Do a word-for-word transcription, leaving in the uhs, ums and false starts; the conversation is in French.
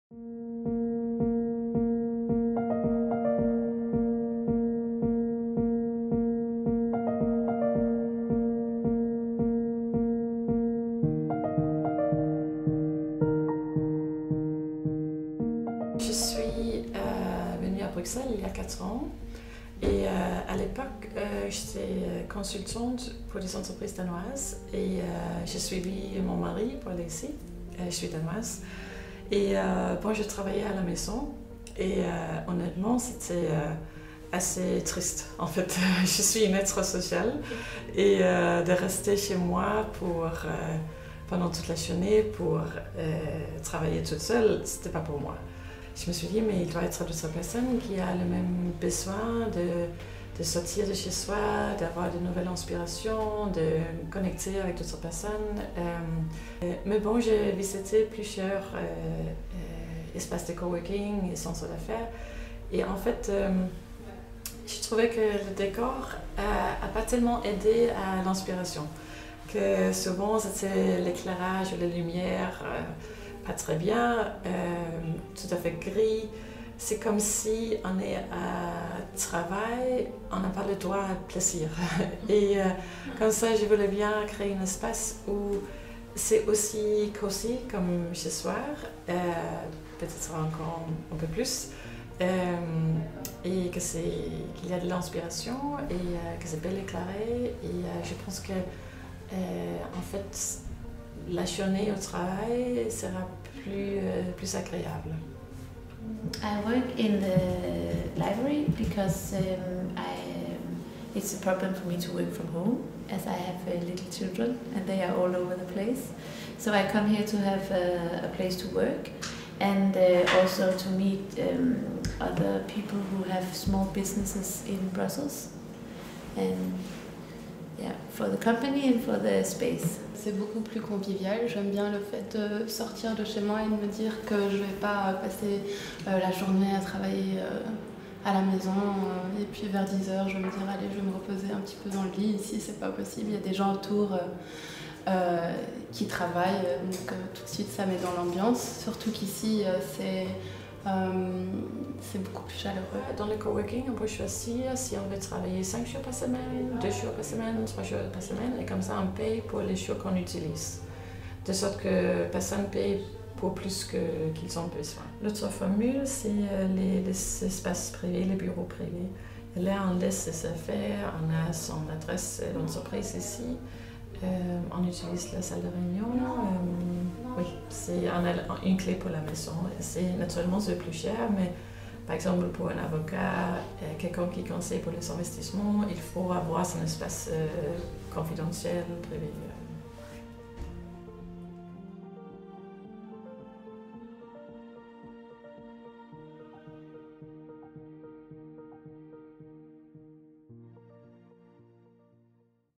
Je suis euh, venue à Bruxelles il y a quatre ans et euh, à l'époque euh, j'étais consultante pour des entreprises danoises et euh, j'ai suivi mon mari pour aller ici. Euh, je suis danoise et euh, bon, je travaillais à la maison et euh, honnêtement c'était euh, assez triste en fait. Je suis une être sociale et euh, de rester chez moi pour euh, pendant toute la journée pour euh, travailler toute seule, c'était pas pour moi. Je me suis dit, mais il doit être d'autres personnes qui ont le même besoin de, de sortir de chez soi, d'avoir de nouvelles inspirations, de connecter avec d'autres personnes. Euh, mais bon, j'ai visité plusieurs euh, euh, espaces de coworking et centres d'affaires. Et en fait, euh, je trouvais que le décor n'a pas tellement aidé à l'inspiration. Que souvent, c'était l'éclairage ou la lumière. Euh, pas très bien, euh, tout à fait gris. C'est comme si on est à travail, on n'a pas le droit à plaisir. Et euh, comme ça, je voulais bien créer un espace où c'est aussi cosy comme chez soi, euh, peut-être encore un peu plus, euh, et que c'est, qu'il y a de l'inspiration et euh, que c'est bien éclairé. Et euh, je pense que, euh, en fait, la journée au travail sera plus, euh, plus agréable. I work in the library because um, I, um, it's a problem for me to work from home as I have uh, little children and they are all over the place. So I come here to have a, a place to work and uh, also to meet um, other people who have small businesses in Brussels. And yeah, for the company and for the space. C'est beaucoup plus convivial. J'aime bien le fait de sortir de chez moi et de me dire que je ne vais pas passer euh, la journée à travailler euh, à la maison euh, et puis vers dix heures je vais me dire allez, je vais me reposer un petit peu dans le lit. Ici c'est pas possible, il y a des gens autour euh, euh, qui travaillent, donc euh, tout de suite ça met dans l'ambiance, surtout qu'ici euh, c'est Euh, c'est beaucoup plus chaleureux. Dans le coworking, on peut choisir si on veut travailler cinq jours par semaine, deux jours par semaine, trois jours par semaine, et comme ça on paye pour les jours qu'on utilise. De sorte que personne ne paye pour plus que, qu'ils ont besoin. L'autre formule, c'est les, les espaces privés, les bureaux privés. Et là, on laisse ses affaires, on a son adresse d'entreprise ici. Euh, on utilise la salle de réunion, euh, oui, c'est, on a une clé pour la maison. C'est, naturellement, c'est plus cher, mais par exemple pour un avocat, euh, quelqu'un qui conseille pour les investissements, il faut avoir son espace euh, confidentiel, privé.